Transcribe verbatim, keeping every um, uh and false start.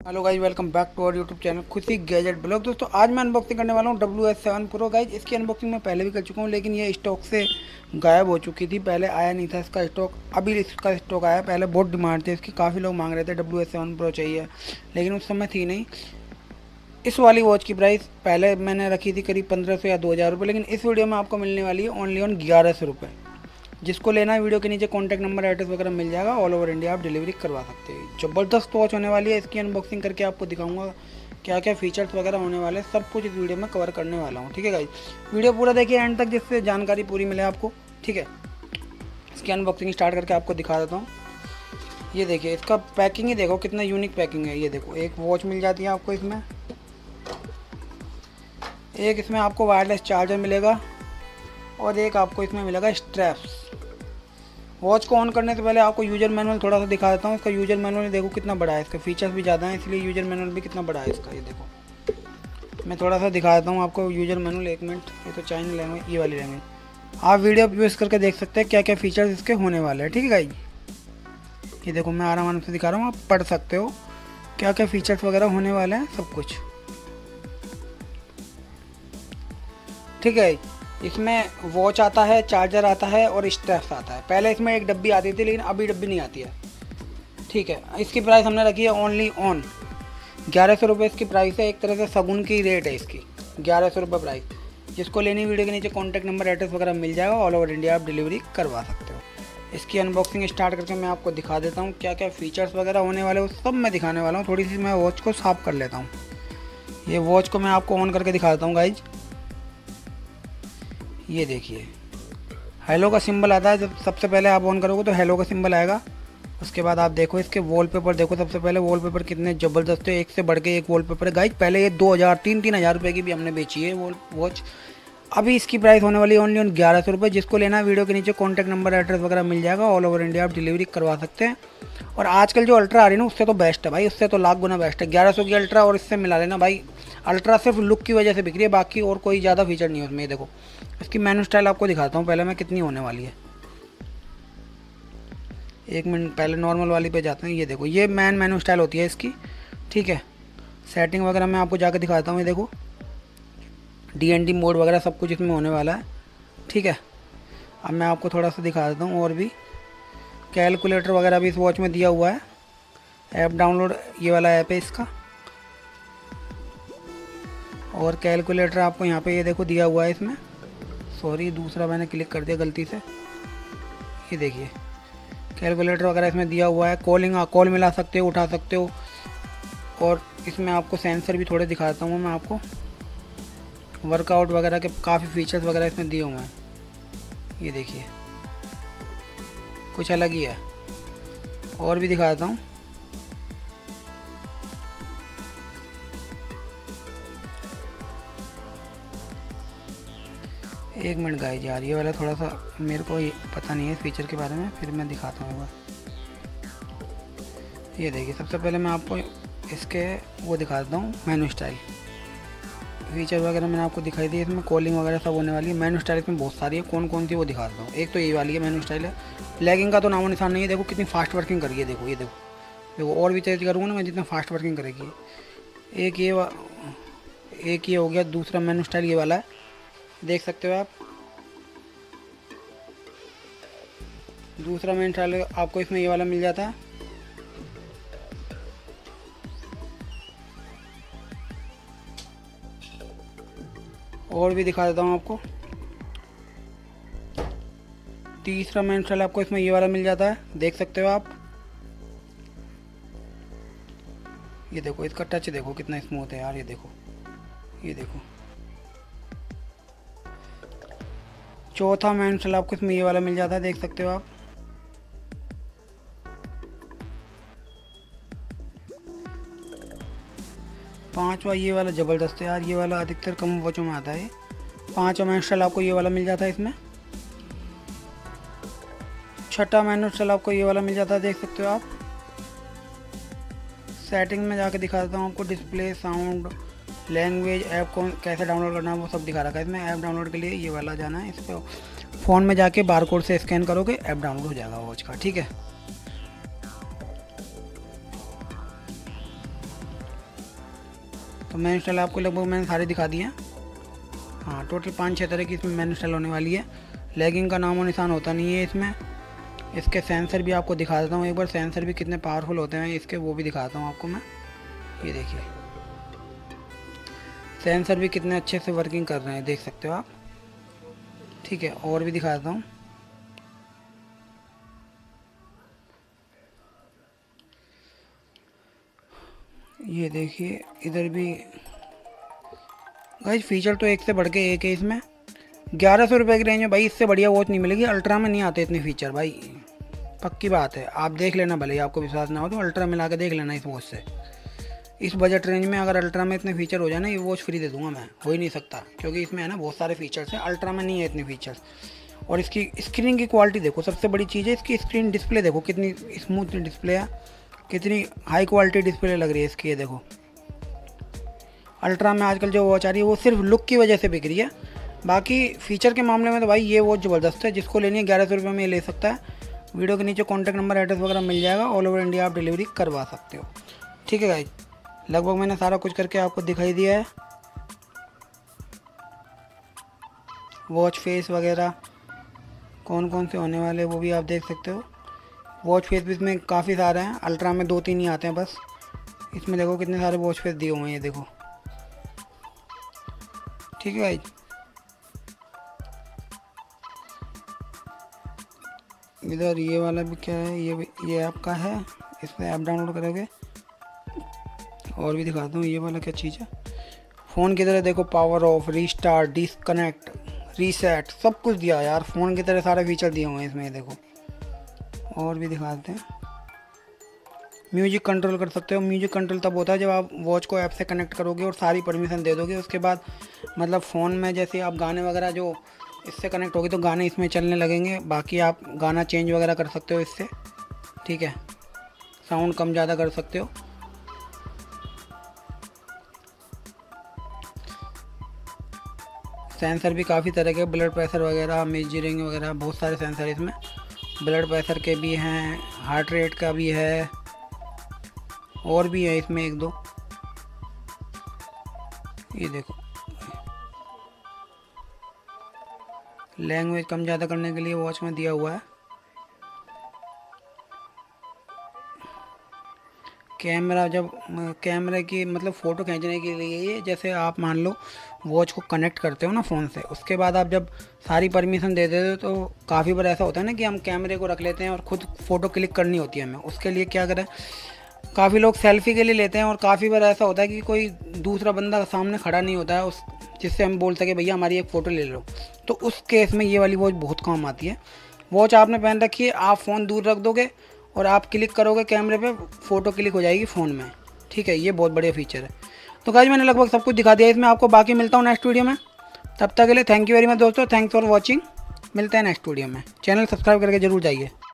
Hello guys, welcome back to our YouTube channel Khushi gadget blog. दोस्तों आज मैं unboxing करने वाला हूँ W S seven pro. Guys इसकी अनबॉक्सिंग मैं पहले भी कर चुका हूँ, लेकिन ये स्टॉक से गायब हो चुकी थी। पहले आया नहीं था इसका स्टॉक, अभी इसका स्टॉक आया। पहले बहुत डिमांड थी इसकी, काफ़ी लोग मांग रहे थे डब्ल्यू एस सेवन प्रो चाहिए, लेकिन उस समय थी नहीं। इस वाली वॉच की प्राइस पहले मैंने रखी थी करीब पंद्रह सौ या दो हज़ार रुपये, लेकिन इस वीडियो में आपको मिलने वाली है ओनली ऑन ग्यारह सौ रुपये। जिसको लेना है वीडियो के नीचे कॉन्टैक्ट नंबर, एड्रेस वगैरह मिल जाएगा। ऑल ओवर इंडिया आप डिलीवरी करवा सकते हैं। ज़बरदस्त वॉच होने वाली है। इसकी अनबॉक्सिंग करके आपको दिखाऊंगा क्या क्या फीचर्स वगैरह होने वाले हैं, सब कुछ इस वीडियो में कवर करने वाला हूँ। ठीक है गाइस, वीडियो पूरा देखिए एंड तक, जिससे जानकारी पूरी मिले आपको। ठीक है, इसकी अनबॉक्सिंग स्टार्ट करके आपको दिखा देता हूँ। ये देखिए, इसका पैकिंग ही देखो कितना यूनिक पैकिंग है। ये देखो, एक वॉच मिल जाती है आपको इसमें, एक इसमें आपको वायरलेस चार्जर मिलेगा, और एक आपको इसमें मिलेगा स्ट्रैप्स। वॉच को ऑन करने से पहले आपको यूजर मैनुअल थोड़ा सा दिखा देता हूँ। इसका यूजर मैनुअल देखो कितना बड़ा है, इसके फीचर्स भी ज़्यादा हैं, इसलिए यूजर मैनुअल भी कितना बड़ा है इसका। ये देखो, मैं थोड़ा सा दिखा देता हूँ आपको यूजर मैनुअल। एक मिनट, ये तो चाइना लैंग्वेज, ये वाली लैंग्वेज। आप वीडियो यूज़ करके देख सकते हैं क्या क्या फीचर्स इसके होने वाले हैं। ठीक है गाइस, ये देखो मैं आराम आराम से दिखा रहा हूँ, आप पढ़ सकते हो क्या क्या फीचर्स वगैरह होने वाले हैं, सब कुछ। ठीक है, इसमें वॉच आता है, चार्जर आता है और स्ट्रैप्स आता है। पहले इसमें एक डब्बी आती थी, लेकिन अभी डब्बी नहीं आती है। ठीक है, इसकी प्राइस हमने रखी है ओनली ऑन ग्यारह सौ रुपये इसकी प्राइस है। एक तरह से सगुन की रेट है इसकी, ग्यारह सौ रुपये प्राइस। जिसको लेनी वीडियो के नीचे कॉन्टैक्ट नंबर, एड्रेस वगैरह मिल जाएगा। ऑल ओवर इंडिया आप डिलीवरी करवा सकते हो। इसकी अनबॉक्सिंग स्टार्ट करके मैं आपको दिखा देता हूँ क्या क्या फीचर्स वगैरह होने वाले हैं, वो सब मैं दिखाने वाला हूँ। थोड़ी सी मैं वॉच को साफ़ कर लेता हूँ। ये वॉच को मैं आपको ऑन करके दिखा देता हूँ गाइज। ये देखिए, हेलो का सिंबल आता है। जब सबसे पहले आप ऑन करोगे तो हेलो का सिंबल आएगा। उसके बाद आप देखो इसके वॉलपेपर देखो। सबसे पहले वॉलपेपर कितने ज़बरदस्त है, एक से बढ़ के एक वॉलपेपर है गाइज। पहले ये दो हज़ार तीन तीन हज़ार रुपये की भी हमने बेची है वो वॉच। अभी इसकी प्राइस होने वाली है ओनली ऑन ग्यारह सौ रुपये। जिसको लेना है वीडियो के नीचे कॉन्टैक्ट नंबर, एड्रेस वगैरह मिल जाएगा। ऑल ओवर इंडिया आप डिलीवरी करवा सकते हैं। और आजकल जो अल्ट्रा आ रही है ना, उससे तो बेस्ट है भाई, उससे तो लाख गुना बेस्ट है। ग्यारह सौ की अल्ट्रा और इससे मिला लेना भाई। अल्ट्रा सिर्फ लुक की वजह से बिक रही है, बाकी और कोई ज़्यादा फीचर नहीं है उसमें। देखो इसकी मेनू स्टाइल आपको दिखाता हूँ पहले मैं कितनी होने वाली है। एक मिनट, पहले नॉर्मल वाली पे जाते हैं। ये देखो, ये मैन मेनू स्टाइल होती है इसकी। ठीक है, सेटिंग वगैरह मैं आपको जाकर दिखाता हूँ। ये देखो, डी एन डी मोड वगैरह सब कुछ इसमें होने वाला है। ठीक है, अब मैं आपको थोड़ा सा दिखा देता हूँ। और भी कैलकुलेटर वगैरह भी इस वॉच में दिया हुआ है। ऐप डाउनलोड, ये वाला ऐप है इसका। और कैलकुलेटर आपको यहाँ पे ये देखो दिया हुआ है इसमें। सॉरी, दूसरा मैंने क्लिक कर दिया गलती से। ये देखिए, कैलकुलेटर वगैरह इसमें दिया हुआ है। कॉलिंग, कॉल मिला सकते हो, उठा सकते हो। और इसमें आपको सेंसर भी थोड़े दिखाता हूँ मैं आपको। वर्कआउट वगैरह के काफ़ी फीचर्स वगैरह इसमें दिए हुए हैं। ये देखिए, कुछ अलग ही है। और भी दिखा देता हूँ। एक मिनट गाइस यार, ये वाला थोड़ा सा मेरे को पता नहीं है इस फीचर के बारे में, फिर मैं दिखाता हूँ एक बार। ये देखिए, सबसे पहले मैं आपको इसके वो दिखा देता हूँ मेनू स्टाइल। फीचर वगैरह मैंने आपको दिखाई दी। इसमें कॉलिंग वगैरह सब होने वाली है। मेनू स्टाइल इसमें बहुत सारी है, कौन कौन सी वो दिखा देता हूँ। एक तो ये वाली है मेनू स्टाइल है। लैगिंग का तो नामो निशान नहीं है। देखो कितनी फास्ट वर्किंग करी है। देखो ये देखो देखो और भी तेज करूँगा ना मैं, जितना फास्ट वर्किंग करेगी। एक ये वा, एक ये हो गया। दूसरा मेनू स्टाइल ये वाला है, देख सकते हो आप। दूसरा मेनू स्टाइल आपको इसमें ये वाला मिल जाता है। और भी दिखा देता हूँ आपको। तीसरा मेनू स्टाइल आपको इसमें ये वाला मिल जाता है, देख सकते हो आप। ये देखो, इसका टच देखो कितना स्मूथ है यार। ये देखो, ये देखो। चौथा मेनू स्टाइल आपको इसमें ये वाला मिल जाता है, देख सकते हो आप। पांचवा ये वाला ज़बरदस्त है यार। ये वाला अधिकतर कम वॉचों में आता है। पांचवा मेनू स्टाइल आपको ये वाला मिल जाता है इसमें। छठा मेनू स्टाइल आपको ये वाला मिल जाता है, देख सकते हो आप। सेटिंग में जाके दिखा देता हूँ आपको। डिस्प्ले, साउंड, लैंग्वेज, ऐप को कैसे डाउनलोड करना है वो सब दिखा रखा है इसमें। ऐप डाउनलोड के लिए ये वाला जाना है, इस पर फ़ोन में जाके बारकोड से स्कैन करोगे, ऐप डाउनलोड हो जाएगा वॉच का। ठीक है, तो मेनू स्टाइल आपको लगभग मैंने सारे दिखा दिए हैं। हाँ, टोटल पाँच छः तरह की इसमें मेनू स्टाइल होने वाली है। लैगिंग का नामो निशान होता नहीं है इसमें। इसके सेंसर भी आपको दिखा देता हूँ एक बार, सेंसर भी कितने पावरफुल होते हैं इसके, वो भी दिखाता हूँ आपको मैं। ये देखिए सेंसर भी कितने अच्छे से वर्किंग कर रहे हैं, देख सकते हो आप। ठीक है, और भी दिखा देता हूँ। ये देखिए इधर भी गाइस फीचर तो एक से बढ़ के एक है इसमें। ग्यारह सौ रुपये की रेंज में भाई इससे बढ़िया वॉच नहीं मिलेगी। अल्ट्रा में नहीं आते इतने फीचर भाई, पक्की बात है। आप देख लेना, भले ही आपको विश्वास ना हो तो अल्ट्रा में ला के देख लेना इस वॉच से। इस बजट रेंज में अगर अल्ट्रा में इतने फीचर हो जाए ना, ये वॉच फ्री दे दूंगा मैं, हो ही नहीं सकता, क्योंकि इसमें है ना बहुत सारे फीचर्स हैं। अल्ट्रा में नहीं है इतने फीचर्स। और इसकी स्क्रीन की क्वालिटी देखो, सबसे बड़ी चीज़ है इसकी स्क्रीन डिस्प्ले देखो, कितनी स्मूथ डिस्प्ले है, कितनी हाई क्वालिटी डिस्प्ले लग रही है इसकी। ये देखो अल्ट्रा में आजकल जो वॉच आ रही है वो सिर्फ लुक की वजह से बिक रही है, बाकी फीचर के मामले में तो भाई ये वॉच ज़बरदस्त है। जिसको लेनी है ग्यारह सौ रुपये में ले सकता है। वीडियो के नीचे कॉन्टैक्ट नंबर एड्रेस वगैरह मिल जाएगा, ऑल ओवर इंडिया आप डिलीवरी करवा सकते हो। ठीक है गाइस, लगभग मैंने सारा कुछ करके आपको दिखाई दिया है। वॉच फेस वगैरह कौन कौन से होने वाले वो भी आप देख सकते हो। वॉच फेस भी इसमें काफ़ी सारे हैं, अल्ट्रा में दो तीन ही आते हैं बस। इसमें देखो कितने सारे वॉच फेस दिए हुए हैं, ये देखो। ठीक है गाइस, इधर ये वाला भी क्या है, ये भी ये आपका है, इस पर ऐप डाउनलोड करोगे। और भी दिखाता हूँ ये वाला क्या चीज़ है। फ़ोन की तरह देखो, power off, restart, disconnect, reset, सब कुछ दिया यार। फ़ोन की तरह सारे फीचर दिए हुए हैं इसमें, देखो। और भी दिखा देते हैं। म्यूजिक कंट्रोल कर सकते हो। म्यूजिक कंट्रोल तब होता है जब आप वॉच को ऐप से कनेक्ट करोगे और सारी परमिशन दे दोगे। उसके बाद मतलब फ़ोन में जैसे आप गाने वगैरह जो इससे कनेक्ट होगी तो गाने इसमें चलने लगेंगे। बाकी आप गाना चेंज वगैरह कर सकते हो इससे। ठीक है, साउंड कम ज़्यादा कर सकते हो। सेंसर भी काफ़ी तरह के, ब्लड प्रेशर वगैरह, मेजरिंग वगैरह, बहुत सारे सेंसर इसमें। ब्लड प्रेशर के भी हैं, हार्ट रेट का भी है, और भी है इसमें एक दो। ये देखो लैंग्वेज कम ज़्यादा करने के लिए वॉच में दिया हुआ है। कैमरा, जब कैमरे की मतलब फ़ोटो खींचने के लिए ये, जैसे आप मान लो वॉच को कनेक्ट करते हो ना फ़ोन से, उसके बाद आप जब सारी परमिशन दे देते हो तो काफ़ी बार ऐसा होता है ना कि हम कैमरे को रख लेते हैं और ख़ुद फ़ोटो क्लिक करनी होती है हमें। उसके लिए क्या करें, काफ़ी लोग सेल्फ़ी के लिए लेते हैं और काफ़ी बार ऐसा होता है कि कोई दूसरा बंदा सामने खड़ा नहीं होता है उस जिससे हम बोल सके भैया हमारी एक फ़ोटो ले लो। तो उस केस में ये वाली वॉच बहुत काम आती है। वॉच आपने पहन रखी है, आप फ़ोन दूर रख दोगे और आप क्लिक करोगे कैमरे पे, फ़ोटो क्लिक हो जाएगी फ़ोन में। ठीक है, ये बहुत बढ़िया फीचर है। तो गाइस मैंने लगभग सब कुछ दिखा दिया इसमें आपको। बाकी मिलता हूँ नेक्स्ट वीडियो में, तब तक के लिए थैंक यू वेरी मच दोस्तों। Thanks for watching. मिलते हैं नेक्स्ट वीडियो में। चैनल सब्सक्राइब करके जरूर जाइए।